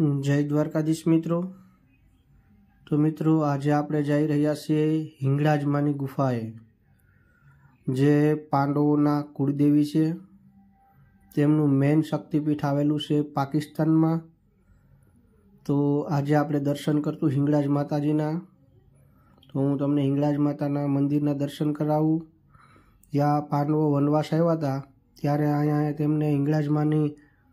જય દ્વારકાધીશ મિત્રો। તો મિત્રો આજે આપણે જઈ રહ્યા છીએ હિંગળાજમાની ગુફાએ, જે પાંડવોના કુળદેવી છે। તેમનું મેન શક્તિપીઠ આવેલું છે પાકિસ્તાનમાં। તો આજે આપણે દર્શન કરતું હિંગળાજ માતાજીના। તો હું તમને હિંગળાજ માતાના મંદિરના દર્શન કરાવું। જ્યાં પાંડવો વનવાસ આવ્યા હતા ત્યારે અહીંયા તેમને હિંગળાજમાની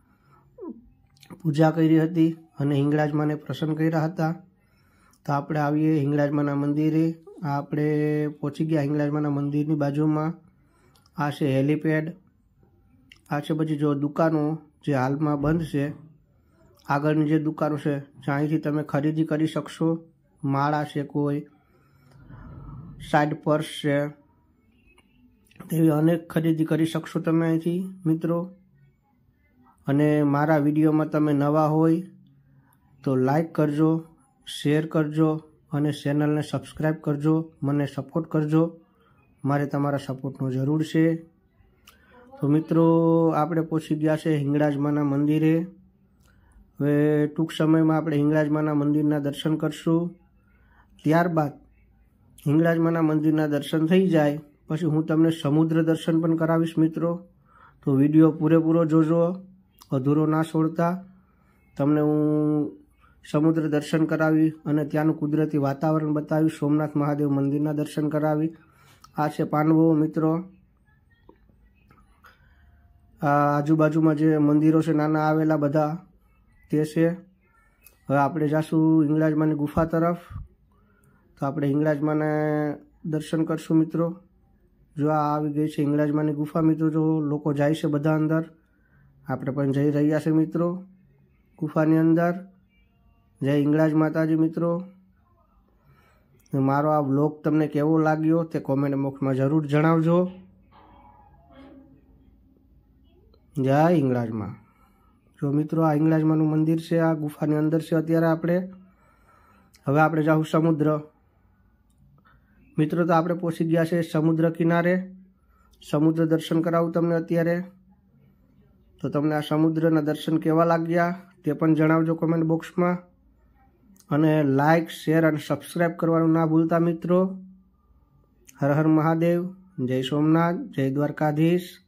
પૂજા કરી હતી અને હિંગળાજમાને પ્રસન્ન કર્યા હતા। તો આપણે આવીએ હિંગળાજમાના મંદિરે। આપણે પહોંચી ગયા હિંગળાજમાના મંદિરની બાજુમાં। આ છે હેલીપેડ, આ છે પછી જો દુકાનો જે હાલમાં બંધ છે। આગળની જે દુકાનો છે જ્યાંથી તમે ખરીદી કરી શકશો। માળા છે, કોઈ સાઈડ પર્સ છે, તેવી અનેક ખરીદી કરી શકશો તમે અહીંથી મિત્રો। અને મારા વિડીયોમાં તમે નવા હોય તો લાઈક કરજો, શેર કરજો અને ચેનલને સબસ્ક્રાઈબ કરજો। મને સપોર્ટ કરજો, મારે તમારા સપોર્ટનો જરૂર છે। તો મિત્રો આપણે પહોંચી ગયા છે હિંગળાજમાના મંદિરે। હવે ટૂંક સમયમાં આપણે હિંગળાજમાના મંદિરના દર્શન કરશું। ત્યારબાદ હિંગળાજમાના મંદિરના દર્શન થઈ જાય પછી હું તમને સમુદ્ર દર્શન પણ કરાવીશ મિત્રો। તો વિડીયો પૂરેપૂરો જોજો, અધૂરો ના છોડતા। તમને હું સમુદ્ર દર્શન કરાવી અને ત્યાંનું કુદરતી વાતાવરણ બતાવી, સોમનાથ મહાદેવ મંદિરના દર્શન કરાવી। આ છે પાંડવો મિત્રો। આ આજુબાજુમાં જે મંદિરો છે નાના આવેલા બધા તે છે। હવે આપણે જાશું હિંગળાજમાની ગુફા તરફ। તો આપણે હિંગળાજમાને દર્શન કરશું મિત્રો। જો આ આવી ગઈ છે હિંગળાજમાની ગુફા મિત્રો। જો લોકો જાય છે બધા અંદર, આપણે પણ જઈ રહ્યા છે મિત્રો ગુફાની અંદર। જય હિંગળાજ માતાજી મિત્રો। મારો આ બ્લોગ તમને કેવો લાગ્યો તે કોમેન્ટ બોક્સમાં જરૂર જણાવજો। જય હિંગળાજમાં। જો મિત્રો આ હિંગળાજમાનું મંદિર છે, આ ગુફાની અંદર છે અત્યારે આપણે। હવે આપણે જાઉં સમુદ્ર મિત્રો। તો આપણે પહોંચી ગયા છે સમુદ્ર કિનારે। સમુદ્ર દર્શન કરાવું તમને અત્યારે। તો તમને આ સમુદ્રના દર્શન કેવા લાગ્યા તે પણ જણાવજો કોમેન્ટ બોક્સમાં। અને લાઈક, શેર અને સબસ્ક્રાઈબ કરવાનું ના ભૂલતા મિત્રો। હર હર મહાદેવ, જય સોમનાથ, જય દ્વારકાધીશ।